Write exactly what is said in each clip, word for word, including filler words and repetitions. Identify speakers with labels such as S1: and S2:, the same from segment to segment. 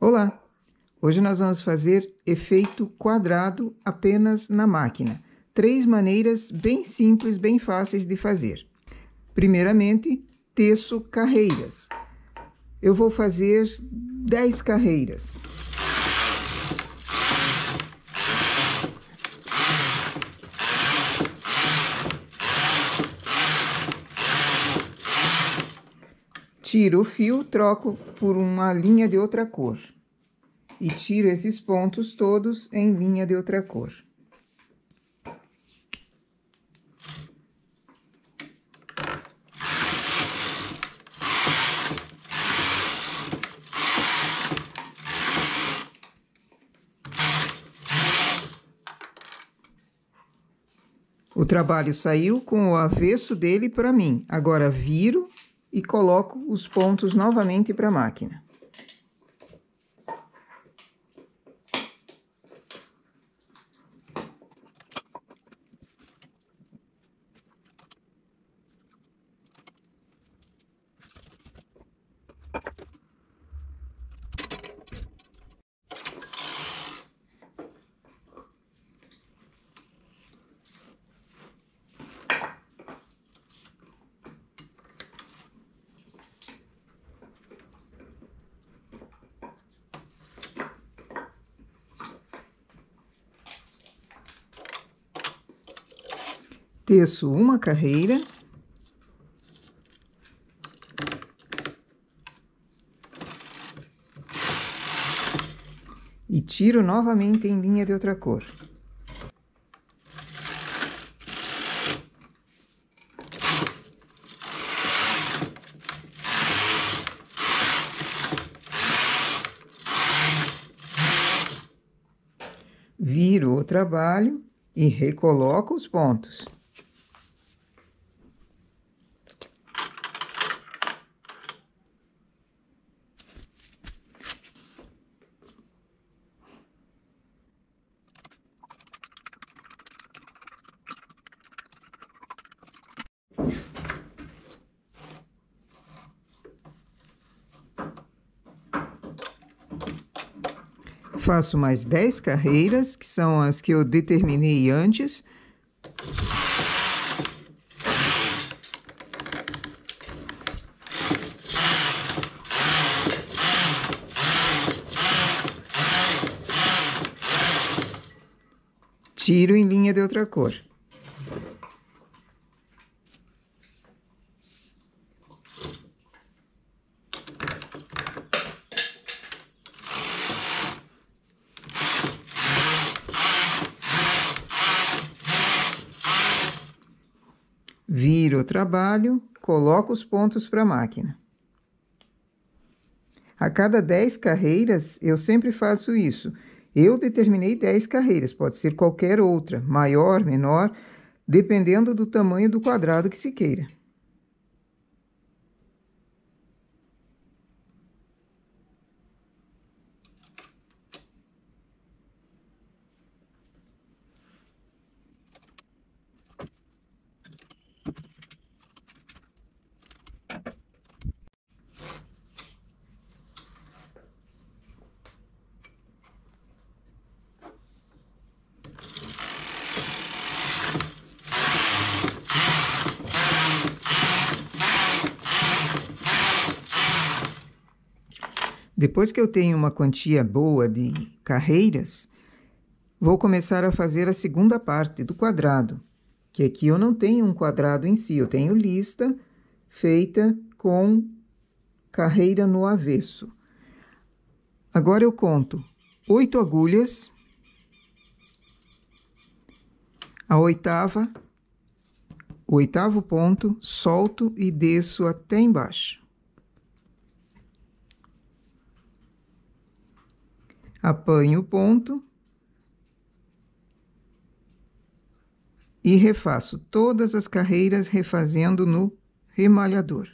S1: Olá! Hoje nós vamos fazer efeito quadrado apenas na máquina. Três maneiras bem simples, bem fáceis de fazer. Primeiramente, teço carreiras. Eu vou fazer dez carreiras. Tiro o fio, troco por uma linha de outra cor. E tiro esses pontos todos em linha de outra cor. O trabalho saiu com o avesso dele para mim. Agora viro e coloco os pontos novamente para a máquina. Teço uma carreira. E tiro novamente em linha de outra cor. Viro o trabalho e recoloco os pontos. Faço mais dez carreiras, que são as que eu determinei antes. Tiro em linha de outra cor. Viro o trabalho, coloco os pontos para a máquina. A cada dez carreiras, eu sempre faço isso. Eu determinei dez carreiras, pode ser qualquer outra, maior, menor, dependendo do tamanho do quadrado que se queira. Depois que eu tenho uma quantia boa de carreiras, vou começar a fazer a segunda parte do quadrado, que aqui eu não tenho um quadrado em si, eu tenho lista feita com carreira no avesso. Agora eu conto oito agulhas, a oitava, o oitavo ponto, solto e desço até embaixo. Apanho o ponto e refaço todas as carreiras refazendo no remalhador.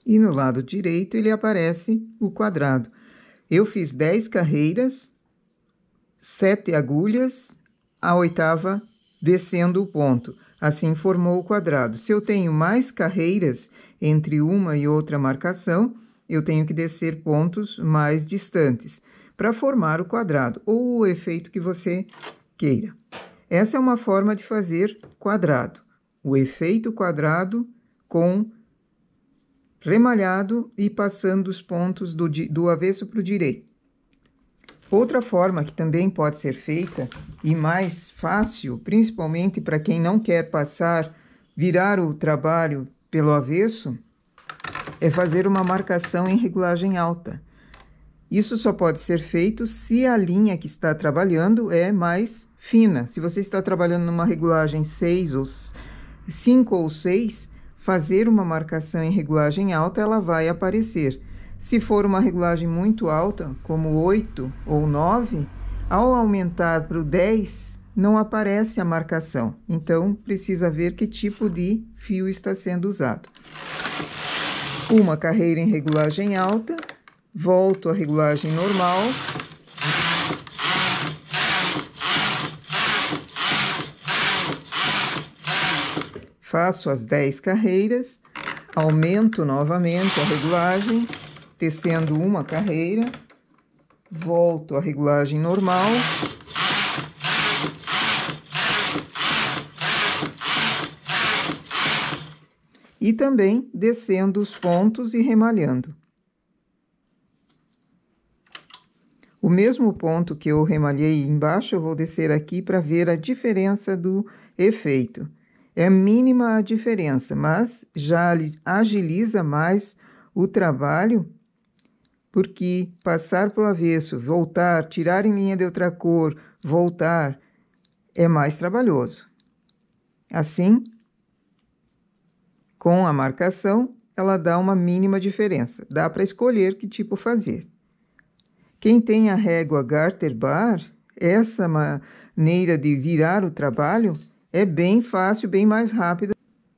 S1: e no lado direito ele aparece o quadrado. Eu fiz dez carreiras, sete agulhas, a oitava descendo o ponto. Assim formou o quadrado. Se eu tenho mais carreiras entre uma e outra marcação, eu tenho que descer pontos mais distantes para formar o quadrado ou o efeito que você queira. Essa é uma forma de fazer quadrado. O efeito quadrado com remalhado e passando os pontos do, do avesso para o direito. Outra forma que também pode ser feita e mais fácil, principalmente para quem não quer passar, virar o trabalho pelo avesso, é fazer uma marcação em regulagem alta. Isso só pode ser feito se a linha que está trabalhando é mais fina. Se você está trabalhando numa regulagem seis ou cinco ou seis, fazer uma marcação em regulagem alta, ela vai aparecer. Se for uma regulagem muito alta, como oito ou nove, ao aumentar para o dez, não aparece a marcação. Então, precisa ver que tipo de fio está sendo usado. Uma carreira em regulagem alta, volto à regulagem normal. Faço as dez carreiras, aumento novamente a regulagem, tecendo uma carreira, volto à regulagem normal. E também descendo os pontos e remalhando. O mesmo ponto que eu remalhei embaixo, eu vou descer aqui para ver a diferença do efeito. É mínima a diferença, mas já agiliza mais o trabalho, porque passar para o avesso, voltar, tirar em linha de outra cor, voltar, é mais trabalhoso. Assim, com a marcação, ela dá uma mínima diferença. Dá para escolher que tipo fazer. Quem tem a régua Garter Bar, essa maneira de virar o trabalho é bem fácil, bem mais rápida.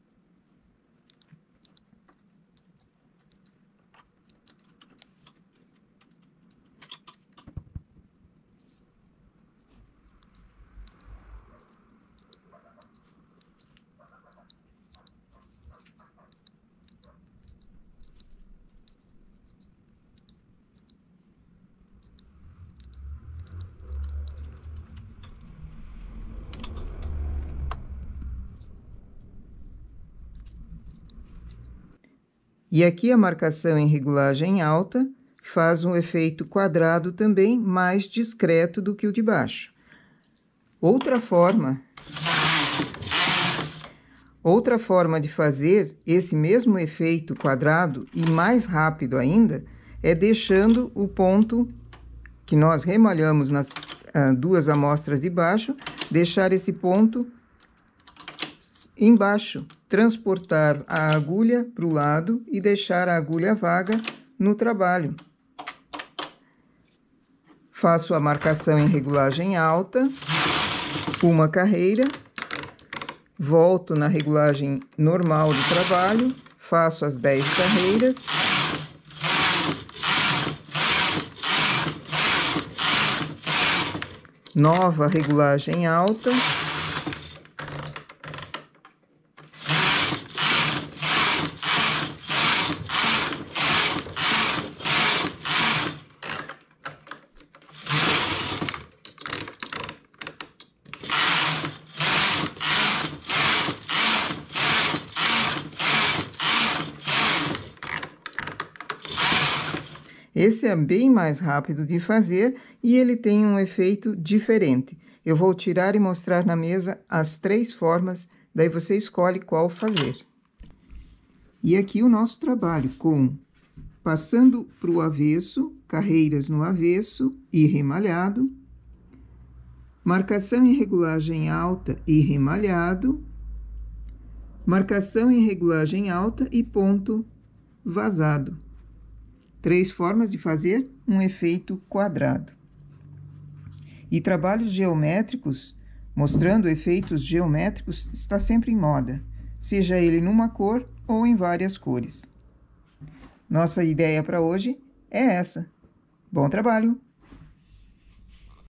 S1: E aqui a marcação em regulagem alta faz um efeito quadrado também mais discreto do que o de baixo. Outra forma, outra forma de fazer esse mesmo efeito quadrado e mais rápido ainda é deixando o ponto que nós remalhamos nas ah, duas amostras de baixo, deixar esse ponto embaixo, transportar a agulha para o lado e deixar a agulha vaga no trabalho. Faço a marcação em regulagem alta, uma carreira, volto na regulagem normal do trabalho, faço as dez carreiras, nova regulagem alta, esse é bem mais rápido de fazer e ele tem um efeito diferente. Eu vou tirar e mostrar na mesa as três formas, daí você escolhe qual fazer. E aqui o nosso trabalho com passando para o avesso, carreiras no avesso e remalhado, marcação em regulagem alta e remalhado, marcação em regulagem alta e ponto vazado. Três formas de fazer um efeito quadrado. E trabalhos geométricos, mostrando efeitos geométricos, está sempre em moda, seja ele numa cor ou em várias cores. Nossa ideia para hoje é essa. Bom trabalho!